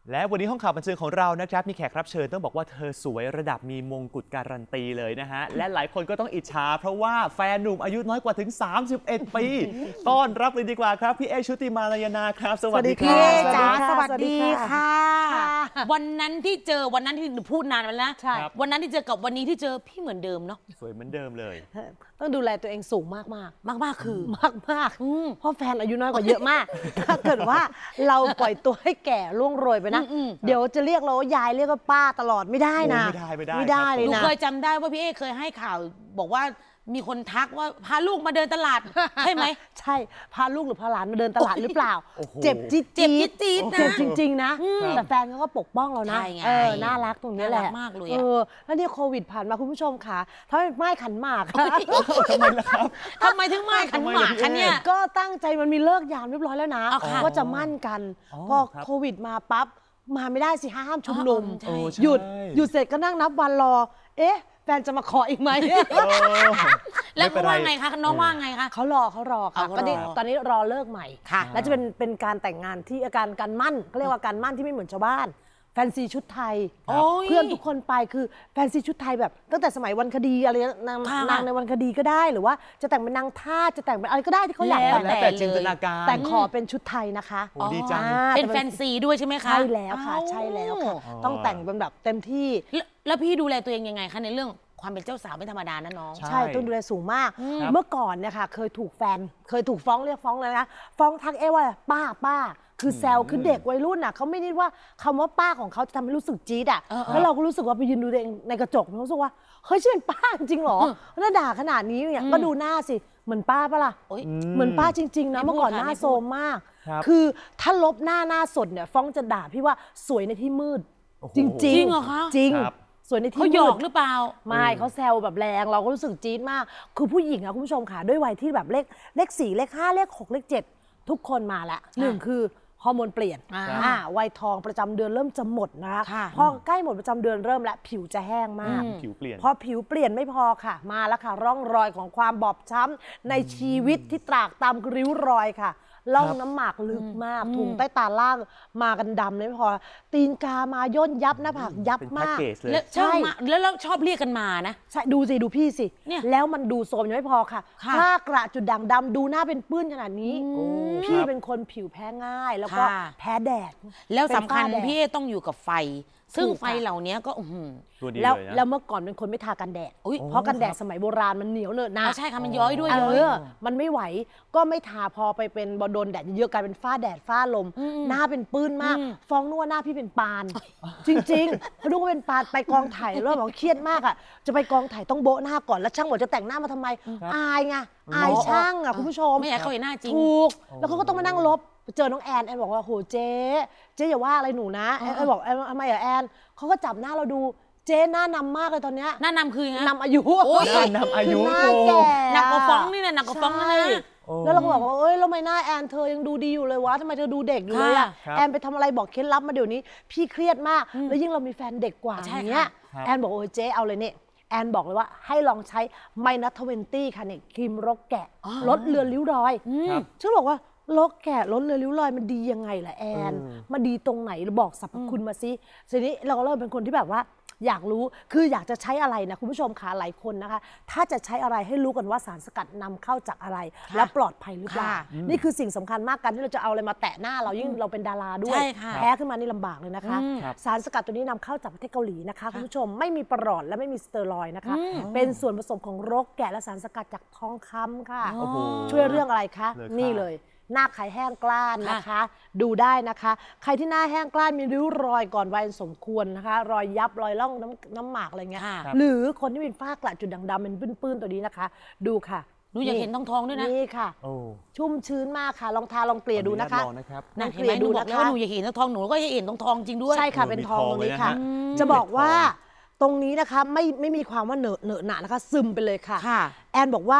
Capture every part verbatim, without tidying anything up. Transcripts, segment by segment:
และวันนี้ห้องข่าวบันเทิงของเรานะครับมีแขกรับเชิญต้องบอกว่าเธอสวยระดับมีมงกุฎการันตีเลยนะฮะและหลายคนก็ต้องอิจฉาเพราะว่าแฟนหนุ่มอายุน้อยกว่าถึงสามสิบเอ็ดปีต้อนรับเลยดีกว่าครับพี่เอชุติมาลายนาครับสวัสดีครับจ๋าสวัสดีค่ะวันนั้นที่เจอวันนั้นที่พูดนานไปแล้วนะวันนั้นที่เจอกับวันนี้ที่เจอพี่เหมือนเดิมเนาะสวยเหมือนเดิมเลยต้องดูแลตัวเองสูงมากมากมากมากคือมากมากเพราะแฟนอายุน้อยกว่าเยอะมากถ้าเกิดว่าเราปล่อยตัวให้แก่ล่วงโรยไปนะเดี๋ยวจะเรียกเราว่ายายเรียกว่าป้าตลอดไม่ได้นะไม่ได้ไม่ได้ไม่ได้เลยนะหนูเคยจำได้ว่าพี่เอเคยให้ข่าวบอกว่ามีคนทักว่าพาลูกมาเดินตลาดใช่ไหมใช่พาลูกหรือพาหลานมาเดินตลาดหรือเปล่าเจ็บจี๊ดเจ็บจี๊ดจี๊ดนะเจ็บจริงๆนะแต่แฟนเขาก็ปกป้องเรานะเออน่ารักตรงนี้แหละมากเลยเออแล้วเนี่ยโควิดผ่านมาคุณผู้ชมค่ะทำไมไม่ขันหมากทำไมล่ะครับทำไมถึงไม่ขันหมากคะเนี่ยก็ตั้งใจมันมีเลิกยามเรียบร้อยแล้วนะว่าจะมั่นกันพอโควิดมาปั๊บมาไม่ได้สิห้ามชุมนุมหยุดหยุดเสร็จก็นั่งนับวันรอเอ๊ะแฟนจะมาขออีกไหมแล้วเขาว่าไงคะน้องว่าไงคะเขารอเขารอค่ะก็ตอนนี้รอเลิกใหม่แล้วจะเป็นเป็นการแต่งงานที่การการมั่นเขาเรียกว่าการมั่นที่ไม่เหมือนชาวบ้านแฟนซีชุดไทยเพื่อนทุกคนไปคือแฟนซีชุดไทยแบบตั้งแต่สมัยวันคดีอะไรนางนางในวันคดีก็ได้หรือว่าจะแต่งเป็นนางทาสจะแต่งเป็นอะไรก็ได้ที่เขาอยากแต่งแต่จินตนาการแต่ขอเป็นชุดไทยนะคะดีจังเป็นแฟนซีด้วยใช่ไหมคะใช่แล้วค่ะใช่แล้วค่ะต้องแต่งเป็นแบบเต็มที่แล้วพี่ดูแลตัวเองยังไงคะในเรื่องความเป็นเจ้าสาวไม่ธรรมดานะน้องใช่ต้องดูแลสูงมากเมื่อก่อนเนี่ยค่ะเคยถูกแฟนเคยถูกฟ้องเรียกฟ้องเลยนะฟ้องทักเอว่าป้าป้าคือแซวคือเด็กวัยรุ่นอ่ะเขาไม่ได้ว่าคำว่าป้าของเขาจะทำให้รู้สึกจี๊ดอ่ะแล้วเราก็รู้สึกว่าไปยืนดูตัวเองในกระจกรู้สึกว่าเฮ้ยฉันเป็นป้าจริงเหรอแล้วด่าขนาดนี้เนี่ยก็ดูหน้าสิเหมือนป้าปะล่ะเหมือนป้าจริงๆนะเมื่อก่อนหน้าโซมมากคือถ้าลบหน้าหน้าสดเนี่ยฟ้องจะด่าพี่ว่าสวยในที่มืดจริงจริงเหรอคะจริงส่วนในที่เขาหยอกหรือเปล่าไม่เขาแซวแบบแรงเราก็รู้สึกจี๊ดมากคือผู้หญิงอะคุณผู้ชมค่ะด้วยวัยที่แบบเลขเลขสี่เลขห้าเลขหกเลขเจ็ดทุกคนมาละหนึ่งคือฮอร์โมนเปลี่ยนอ่าวัยทองประจำเดือนเริ่มจะหมดนะคะพอใกล้หมดประจำเดือนเริ่มแล้วผิวจะแห้งมากผิวเปลี่ยนพอผิวเปลี่ยนไม่พอค่ะมาแล้วค่ะร่องรอยของความบอบช้ำในชีวิตที่ตรากตามริ้วรอยค่ะล่องน้ำหมากลึกมากถุงใต้ตาล่างมากันดำเลยไม่พอตีนกามาย่นยับหน้าผากยับมากใช่แล้วเราชอบเรียกกันมานะใช่ดูสิดูพี่สิแล้วมันดูโซมยังไม่พอค่ะผ้ากระจุดด่างดำดูหน้าเป็นปื้นขนาดนี้พี่เป็นคนผิวแพ้ง่ายแล้วก็แพ้แดดแล้วสำคัญพี่ต้องอยู่กับไฟซึ่งไฟเหล่านี้ก็แล้วแล้วเมื่อก่อนเป็นคนไม่ทากันแดดเพราะกันแดดสมัยโบราณมันเหนียวเนอะนะใช่ค่ะมันย้อยด้วยเออมันไม่ไหวก็ไม่ทาพอไปเป็นบอลโดนแดดเยอะกลายเป็นฝ้าแดดฝ้าลมหน้าเป็นปื้นมากฟ้องนัวหน้าพี่เป็นปานจริงๆเขาดูว่าเป็นปานไปกองถ่ายแล้วบอกเครียดมากอ่ะจะไปกองถ่ายต้องโบ๊ะหน้าก่อนแล้วช่างบอกจะแต่งหน้ามาทำไมอายไงอายช่างอ่ะคุณผู้ชมไม่อยากเขาเห็นหน้าจริงถูกแล้วเขาก็ต้องมานั่งลบเจอน้องแอนแอนบอกว่าโหเจ๊เจ๊อย่าว่าอะไรหนูนะแอนบอกแอนทำไมอะแอนเขาก็จับหน้าเราดูเจ๊หน้านำมากเลยตอนเนี้ยหน้านำคือไงนำอายุหน้านำอายุหน้าแก่หนักกว่าฟ้องนี่นะหนักกว่าฟ้องนะแล้วเราก็บอกว่าเอ้ยแล้วทำไมหน้าแอนเธอยังดูดีอยู่เลยวะทำไมเธอดูเด็กอยู่เลยอะแอนไปทำอะไรบอกเคล็ดลับมาเดี๋ยวนี้พี่เครียดมากแล้วยิ่งเรามีแฟนเด็กกว่าอย่างเงี้ยแอนบอกโอ้ยเจ๊เอาเลยเนี่ยแอนบอกเลยว่าให้ลองใช้ไมนัทเวนตี้ค่ะเนี่ยครีมรกแกะลดเลือนริ้วรอยฉันบอกว่าลดแกะลดเลือนริ้วรอยมันดียังไงล่ะแอนมันดีตรงไหนบอกสรรพคุณมาสิทีนี้เราก็เริ่มเป็นคนที่แบบว่าอยากรู้คืออยากจะใช้อะไรนะคุณผู้ชมคะหลายคนนะคะถ้าจะใช้อะไรให้รู้กันว่าสารสกัดนำเข้าจากอะไรและปลอดภัยหรือเปล่านี่คือสิ่งสำคัญมากกันที่เราจะเอาอะไรมาแตะหน้าเรายิ่งเราเป็นดาราด้วยแพ้ขึ้นมานี่ลำบากเลยนะคะสารสกัดตัวนี้นำเข้าจากประเทศเกาหลีนะคะคุณผู้ชมไม่มีประหลอดและไม่มีสเตียรอยด์นะคะเป็นส่วนผสมของรกแกะและสารสกัดจากทองคำค่ะช่วยเรื่องอะไรคะนี่เลยหน้าไขแห้งกร้านนะคะดูได้นะคะใครที่หน้าแห้งกร้านมีริ้วรอยก่อนวัยสมควรนะคะรอยยับรอยล่องน้ำน้ำหมากอะไรเงี้ยหรือคนที่เป็นฝ้ากระจุดด่างดำเป็นปื้นๆตัวนี้นะคะดูค่ะหนูอยากเห็นทองทองด้วยนะนี่ค่ะชุ่มชื้นมากค่ะลองทาลองเกลี่ยดูนะคะลองเกลี่ยดูนะคะหนูอยากเห็นทองทองหนูก็อยากเห็นทองทองจริงด้วยใช่ค่ะเป็นทองตรงนี้ค่ะจะบอกว่าตรงนี้นะคะไม่ไม่มีความว่าเหนอะเหนอะหนะนะคะซึมไปเลยค่ะแอนบอกว่า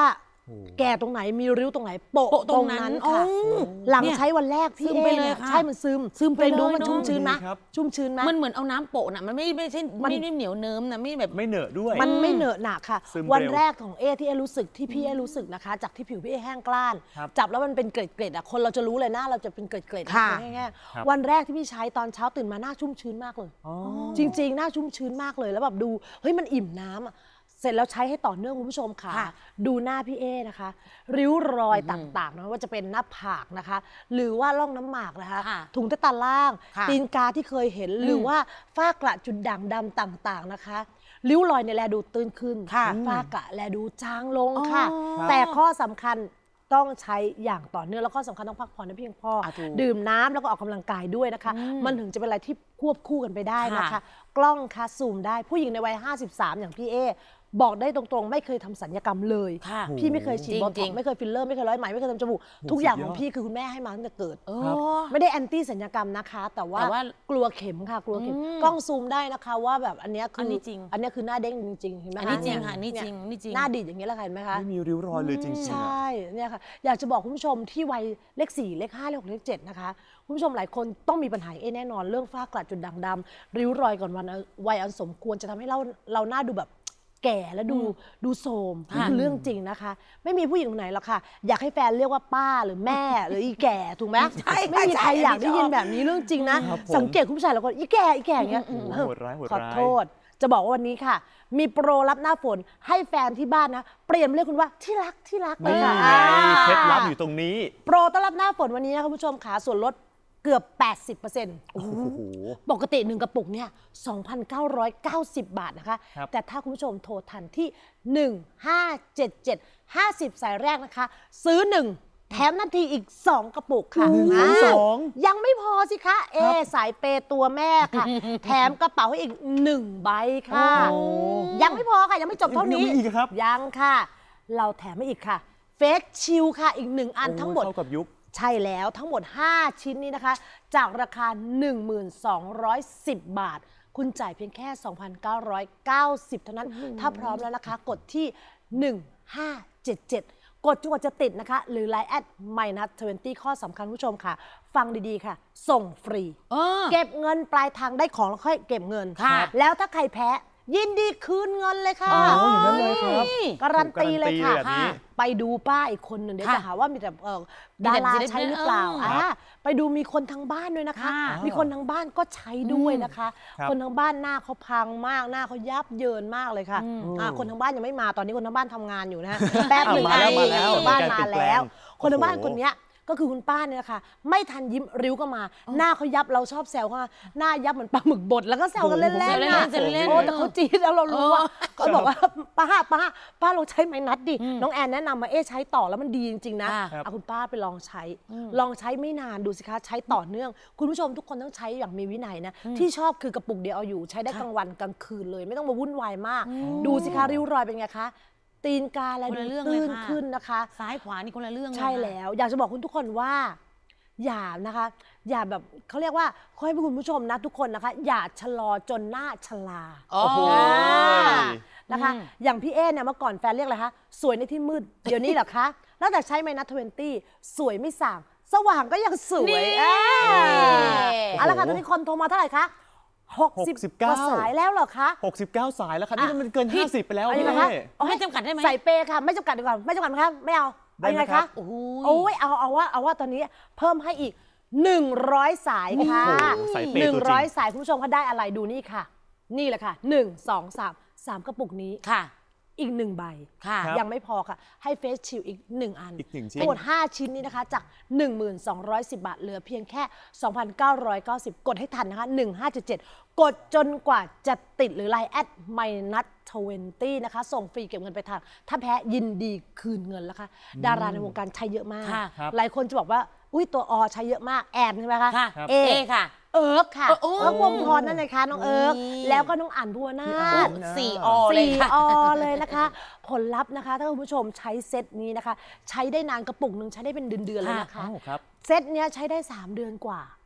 แก่ตรงไหนมีริ้วตรงไหนโปะโปะตตรรง งนั้นั้นนค่ะโอ้หลังเนี่ยใช้วันแรกพี่ซึมเอไปเลยนี่ค่ะใช่มันซึมซึมไปดูเลยมันเนอะชุ่มชื้นไหมดีครับชุ่มชื้นไหมมันเหมือนเอาน้ำโปะน่ะมันไม่ไม่ใช่มันไม่ได้เหนียวเนิ้มนะไม่แบบไม่เหนอะด้วยมันไม่เหนอะหนักค่ะซึมวันเร็วแรกของเอที่เอรู้สึกที่พี่เอรู้สึกนะคะ จากที่ผิวพี่เอแห้งกล้านครับจับแล้วมันเป็นเกล็ดๆอ่ะคนเราจะรู้เลยหน้าเราจะเป็นเกล็ดๆค่ะแห้งครับๆวันแรกที่พี่ใช้ตอนเช้าตื่นมาหน้าชุ่มชื้นมากเลยอ๋อจริงๆ หน้าชุ่มชื้นมากเลยแล้วแบบดูเฮ้ยมันอิ่มน้ำอะเสร็จแล้วใช้ให้ต่อเนื่องคุณผู้ชมค่ะค่ะดูหน้าพี่เอนะคะ ริ้วรอยต่างๆนะว่าจะเป็นหน้าผากนะคะ หรือว่าร่องน้ำหมากนะคะค่ะถุงใต้ตาล่างค่ะตีนกาที่เคยเห็นหรือว่าฝ้ากระจุดด่างดำต่างๆนะคะ ริ้วรอยเนี่ยแลดูตื้นขึ้นค่ะฝ้ากระแลดูจางลงค่ะอ๋อแต่ข้อสำคัญต้องใช้อย่างต่อเนื่องแล้วก็สำคัญต้องพักผ่อนให้เพียงพออ่ะถูกดื่มน้ำแล้วก็ออกกำลังกายด้วยนะคะ มันถึงจะเป็นอะไรที่ควบคู่กันไปได้นะคะค่ะกล้องค่ะซูมได้ผู้หญิงในวัย ห้าสิบสาม อย่างพี่เอบอกได้ตรงๆ ไม่เคยทำศัลยกรรมเลยค่ะพี่ไม่เคยฉีดจริงโบท็จริอกงซ์ไม่เคยฟิลเลอร์ไม่เคยร้อยไหมไม่เคยทำจมูกโอ้ทุกอย่างสุดยขออดงพี่คือคุณแม่ให้มาตั้งแต่เกิดโอ้ไม่ได้แอนตี้ศัลยกรรมนะคะ แต่ว่าแต่ว่ากลัวเข็มค่ะกลัวเข็มอืมกล้องซูมได้นะคะว่าแบบอันเนี้ยคืออัอันนี้จริงอันเนี้ยคือหน้าเด้งจริงๆเห็นไหมอันนี้จริงเยค่ะอันนี้เยจริงอันนี้จริงหน้าดีดอย่างนี้ยแหละค่ะเห็นไหมคะไม่มีริ้วรอยเลยจริงๆใชอะ่เนี่ยค่ะอยากจะบอกคุณผู้ชมที่วัยเลขสี่เลขห้าเลขหกเลขเจ็ดนะคะคุณผู้ชมหลายคนต้องมีปัญหาเอแน่นอนเรื่องฝ้ากระจุดด่างดำริ้วรอยก่อนวันวัยอันสมควรจะทำให้เราเราหน้าดูแบบแก่และดูดูโทรมนี่คือเรื่องจริงนะคะ ไม่มีผู้หญิงคนไหนหรอกค่ะ อยากให้แฟนเรียกว่าป้าหรือแม่ หรืออีแก่ถูกไหมใช่ไม่มีใครใช่อยากได้ยินชอบแบบนี้เรื่องจริงนะครับผมสังเกตคุณผู้ชายหลายคนอีแก่อีแก่อย่างเงี้ยโอ้โหเออโหดร้ายโหดขอร้ายโทษ จะบอกว่าวันนี้ค่ะ มีโปรรับหน้าฝนให้แฟนที่บ้านนะ เปลี่ยนเรียกคุณว่าที่รักที่รักเลยนี่ค่ะไงอ่าเคล็ดลับอยู่ตรงนี้โปรต้อนรับหน้าฝนวันนี้นะคะคุณผู้ชมขาส่วนลดเกือบ แปดสิบเปอร์เซ็นต์โอ้โหปกติหนึ่งกระปุกเนี่ย สองพันเก้าร้อยเก้าสิบ บาทนะคะครับแต่ถ้าคุณผู้ชมโทรทันที่ หนึ่งห้าเจ็ดเจ็ด ห้าสิบ สายแรกนะคะ ซื้อ หนึ่ง แถมนาทีอีก สอง กระปุกค่ะหนึ่งอ่าสองยังไม่พอสิคะ เอ สายเปย์ตัวแม่ค่ะ แถมกระเป๋าให้อีก หนึ่ง ใบค่ะโอ้ยังไม่พอค่ะ ยังไม่จบเท่านี้ยังมีอีกครับยังค่ะ เราแถมให้อีกค่ะ เฟสชิลค่ะอีกหนึ่งอันทั้งหมดโอ้เข้ากับยุคใช่แล้วทั้งหมด ห้า ชิ้นนี้นะคะ จากราคา หนึ่งพันสองร้อยสิบ บาท คุณจ่ายเพียงแค่ สองพันเก้าร้อยเก้าสิบ เท่านั้น ถ้าพร้อมแล้วนะคะ กดที่ หนึ่งห้าเจ็ดเจ็ด กดจนกว่าจะติดนะคะ หรือ ไลน์ แอด ไมนัสยี่สิบ ข้อสำคัญผู้ชมค่ะ ฟังดีๆค่ะ ส่งฟรีเออเก็บเงินปลายทางได้ของแล้วค่อยเก็บเงินค่ะแล้วถ้าใครแพ้ยินดีคืนเงินเลยค่ะอ๋ออย่างนั้นเลยครับการันตีเลยค่ะการันตีแบบนี้ไปดูป้าอีกคนหนึ่งเดี๋ยวค่ะจะหาว่ามีแต่เอ่อมีดาแต่ราศิลปินใช้หรือเปล่าเอออ่าไปดูมีคนทางบ้านด้วยนะคะค่ะมีคนทางบ้านก็ใช้ด้วยนะคะครับคนทางบ้านหน้าเขาพังมากหน้าเขายับเยินมากเลยค่ะอ่าคนทางบ้านยังไม่มาตอนนี้คนทางบ้านทำงานอยู่นะฮะแป๊บหนึ่งอ่ะมาแล้วไอ้มาแล้วคนทางบ้านมีมาการเปลี่ยนแปลงแล้ว คนทางบ้านโอ้โหคนเนี้ยก็คือคุณป้าเนี่ยนะคะไม่ทันยิ้มริ้วก็มา หน้าเขายับเราชอบแซวเขาว่าหน้ายับเหมือนปลาหมึกบดแล้วก็แซวกันเล่นๆแซวเล่นนะๆแซวเล่นๆโอ้แต่เขาจี๊ดแล้วเรารู้ว่าเออเขาบอกว่าป้าป้าป้าลองใช้ไม้นัดดิน้องแอนแนะนำมาเอ๊ะใช้ต่อแล้วมันดีจริงๆนะค่ะเอาคุณป้าไปลองใช้ ลองใช้ไม่นานดูสิคะใช้ต่อเนื่อง คุณผู้ชมทุกคนต้องใช้อย่างมีวินัยนะที่ชอบคือกระปุกเดียวเอาอยู่ใช้ได้กลางวันกลางคืนเลย ไม่ต้องมาวุ่นวายมาก ดูสิคะริ้วรอยเป็นไงคะตีนกาอะไรคนดูละเรื่องตื้นเลยค่ะขึ้นนะคะซ้ายขวานี่คนละเรื่องเลยใช่ค่ะแล้ว อยากจะบอกคุณทุกคนว่า อย่านะคะ อย่าแบบเขาเรียกว่าขอให้คุณผู้ชมนะทุกคนนะคะ อย่าชะลอจนหน้าชราโอ้โหอ่านะคะอืมอย่างพี่เอเนี่ยเมื่อก่อนแฟนเรียกอะไรคะสวยในที่มืด เดี๋ยวนี้เหรอคะแล้วแต่ใช้ไมนัสยี่สิบสวยไม่ส่าง สว่างก็ยังสวยนี่อ่าเอาละค่ะตอนนี้คนโทรมาเท่าไหร่คะหกสิบหกสิบเก้ากว่าสายแล้วเหรอคะหกสิบเก้า สายแล้วครับ นี่อ่ะมันเกินพี่ห้าสิบไปแล้วอันนี้พี่นะคะเอ๊เอาให้จำกัดได้ไหมใส่เปย์ค่ะไม่จำกัดดีกว่าไม่จำกัดครับไม่เอาได้เอาไหมยังไงครัคะบโอ้โหโอ้ยเอาเอาว่าเอาว่าตอนนี้เพิ่มให้อีก หนึ่งร้อย สายค่ะโอ้โหสายเปย์หนึ่งตัวจร้ริอยงสายคุณผู้ชมเขาได้อะไรดูนี่ค่ะ นี่แหละค่ะหนึ่งสองสามสามกระปุกนี้ค่ะอีกหนึ่งใบค่ะครับยังไม่พอค่ะ ให้เฟสชิลอีกหนึ่งอันอีกหนึ่งชิ้นทั้งหมดห้าชิ้นนี้นะคะ จาก หนึ่งพันสองร้อยสิบ บาท เหลือเพียงแค่ สองพันเก้าร้อยเก้าสิบ กดให้ทันนะคะ หนึ่งห้าเจ็ดเจ็ด กดจนกว่าจะติดหรือไลน์แอดไมนัสยี่สิบนะคะ ส่งฟรีเก็บเงินไปทางถ้าแพ้ยินดีคืนเงินแล้วค่ะ ดาราในวงการใช้เยอะมากค่ะครับหลายคนจะบอกว่า อุ้ยตัวอใช้เยอะมากแอนใช่ไหมคะค่ะเอเอค่ะเอิร์กค่ะโอ้เอิร์กวงพรนั่นเลยค่ะน้องเอิร์กนี่แล้วก็น้องอ่านบัวนาพี่อ่าถนสี่อเลยสี่ค่ะอเลยนะคะ ผลลัพธ์นะคะ ถ้าคุณผู้ชมใช้เซตนี้นะคะ ใช้ได้นานกระปุกหนึ่งใช้ได้เป็นเดือนๆเลยนะคะอ้าวครับเซตเนี้ยใช้ได้ สาม เดือนกว่า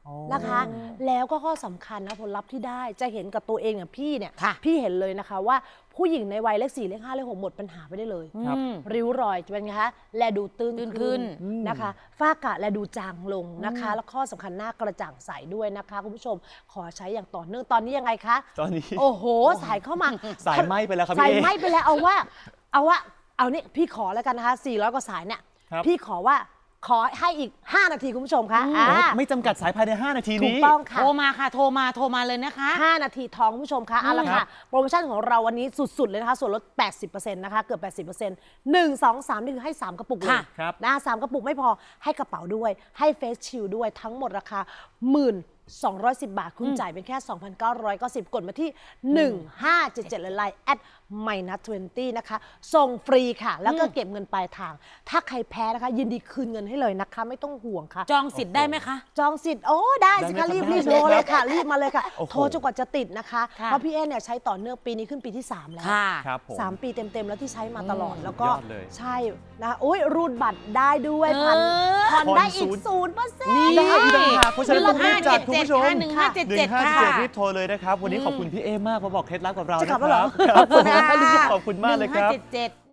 นะคะ แล้วก็ข้อสำคัญนะผลลัพธ์ที่ได้จะเห็นกับตัวเองอย่างพี่เนี่ยพี่เห็นเลยนะคะว่าผู้หญิงในวัยเลขสี่เลขห้าเลขหกหมดปัญหาไปได้เลยครับริ้วรอยจะเป็นไงคะแลดูตื้นตื้นขึ้ขึ้นนนะคะฝ้ากระแลดูจางลงนะคะ แล้วข้อสำคัญหน้ากระจ่างใสด้วยนะคะคุณผู้ชมขอใช้อย่างต่อเนื่องตอนนี้ยังไงคะตอนนี้โอ้โหสายเข้ามาสายไหม้ไปแล้วครับสายพี่เอไหม้ไปแล้วเอาว่าเอาว่าเอานี่พี่ขอแล้วกันนะคะสี่ร้อยกว่าสายเนี่ยครับพี่ขอว่าขอให้อีกห้านาทีคุณผู้ชมคะอ่าโอ้ไม่จำกัดสายภายใน ห้า นาทีถูนี้กต้องค่ะโทรมาค่ะ โทรมา โทรมาเลยนะคะห้า นาทีทองคุณผู้ชมคะเอาละครัค่ะบโปรโมชั่นของเราวันนี้สุด ๆ เลยนะคะ ส่วนลด แปดสิบเปอร์เซ็นต์ นะคะ เกือบ แปดสิบเปอร์เซ็นต์ หนึ่ง สอง สาม นี่คือให้ สาม กระปุกเลยค่ะครับนะสามกระปุกไม่พอให้กระเป๋าด้วย ให้เฟสชิลด้วยทั้งหมดราคา หนึ่งพันสองร้อยสิบ บาท คุณจ่ายเป็นแค่ สองพันเก้าร้อยเก้าสิบ กดมาที่ หนึ่งห้าเจ็ดเจ็ด เลยไลน์แอดไมนัสยี่สิบนะคะส่งฟรีค่ะ แล้วก็เก็บเงินปลายทาง ถ้าใครแพ้นะคะ ยินดีคืนเงินให้เลยนะคะ ไม่ต้องห่วงค่ะจองสิทธิ์ได้ไหมคะจองสิทธิ์โอ้ได้สิคะได้รีบไหมรีบครับโทรเลยค่ะ รีบมาเลยค่ะโอ้โหโทรจนกว่าจะติดนะคะค่ะเพราะพี่เอเนี่ยใช้ต่อเนื่องปีนี้ขึ้นปีที่ สาม แล้วค่ะครับผมสามปีเต็ม ๆ แล้วที่ใช้มาตลอดอืมแล้วก็ยอดเลยใช่นะโอ้ยรูดบัตรได้ด้วยเออผ่อนผ่อนได้ผ่อนอีศูกนย์ศูนย์เปอร์เซ็นต์นี่ได้อีกต่างหากเพราะฉะนั้นต้องรีบจัดคุณผู้ชมหนึ่งห้าเจ็ดเจ็ดหนึ่งห้าค่ะเจ็ดรีบโทรเลยนะครับ วันนี้ขอบคุณพี่เอมากมาบอกเคล็ดลับกับเราจะนะกลับคแล้วเหรรัอบครับผมค่ะขอบคุณมากเลยครับหนึ่งห้าเจ็ดเจ็ด